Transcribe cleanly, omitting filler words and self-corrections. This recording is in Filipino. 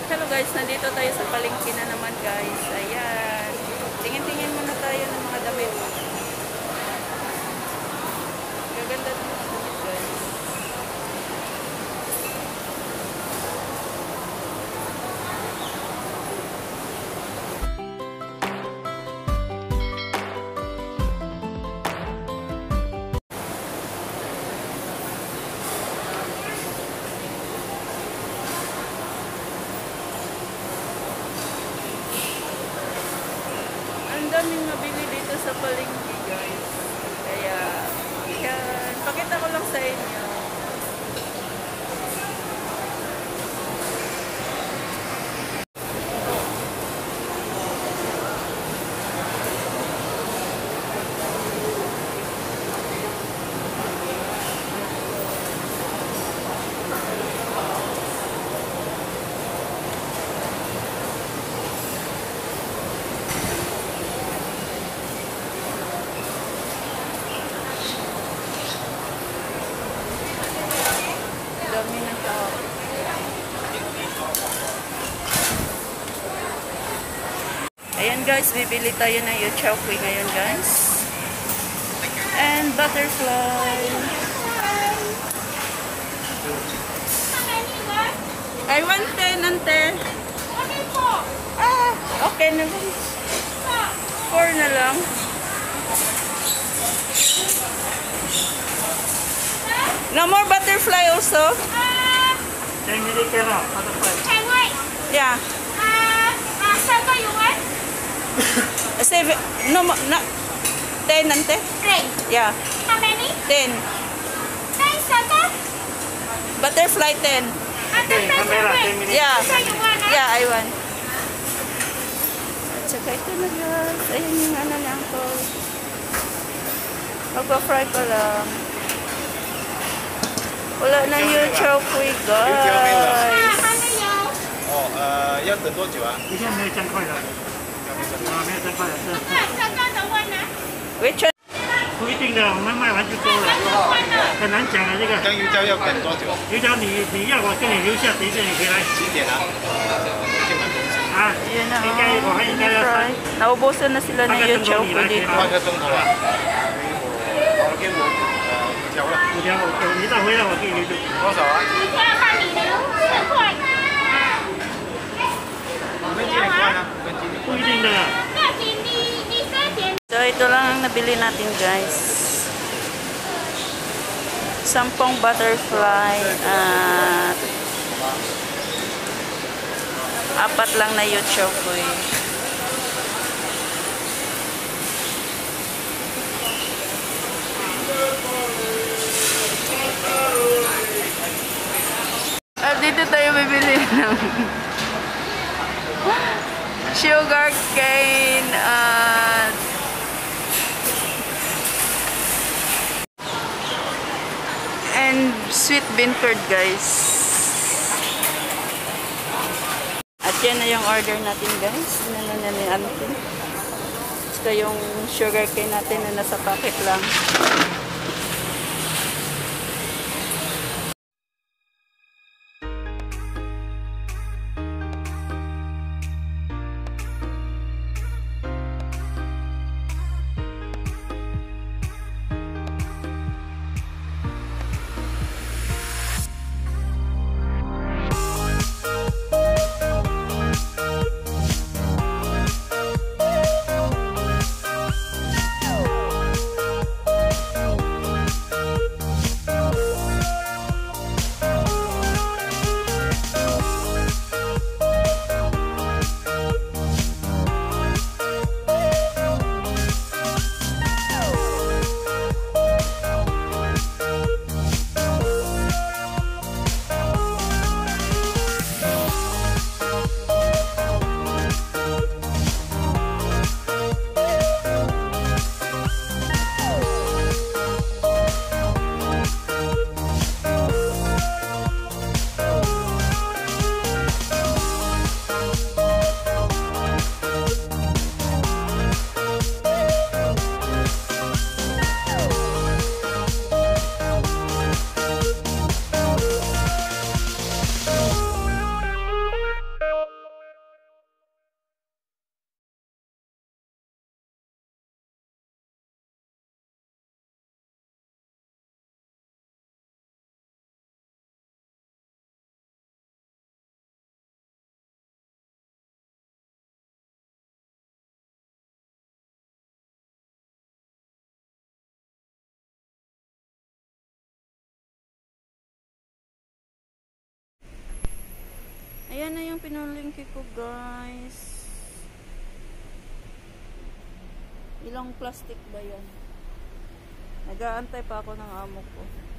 Hello guys, nandito tayo sa palengke na naman guys. Ayan. Tingin-tingin muna tayo ng mga damit. Gaganda ng mga damit guys. Ang daming mabili dito sa palengke guys. Kaya, yan. Pakita ko lang sa inyo. Dami ng tao. Ayan guys, bibili tayo ng Yochokwi ngayon guys. And butterfly. I want 10 ante. Ah, okay na lang. 4 na lang. No more butterfly also? 10 minutes now, butterfly. Yeah. 3個用啊 7, no, 10 ante? ？3. Yeah, How many? 10. 10 circle? Butterfly 10. Okay, camera, 10 minutes. Yeah. So you want Yeah, I want. At saka ito na guys. Ayan yung ano na ako. Magpa-fry pa lang. Wala na yung Yochokwi guys. 要等多久啊？ 你现在没有10块的，没有10块的，是刚刚的问呢？ Which one? 不一定的，我们卖完就够了，很难讲的这个。 香油胶要等多久？ 油条你要我跟你留下，等一下你回来。 几点啊？去买东西。 啊， Yun na 应该我还应该要 fry. Naubusan na sila ng Yochokwi dito. 半个钟头啊？我给我5条了。 5条，你到回来我给你留。 多少啊？ 一天帮你留4块。 5分钱一罐啊？5分钱。 不一定的。 那你3点。 So ito lang ang nabili natin guys. 10 butterfly at 4 lang na Yochokwi. At dito tayo bibili ng sugar cane at and sweet bean curd guys. At yan na yung order natin guys. Ano na ni Auntie. Ito yung sugar cane natin na nasa packet lang. Ayan na yung pinulingki ko, guys. Ilang plastic ba yan? Nag-aantay pa ako ng amo ko.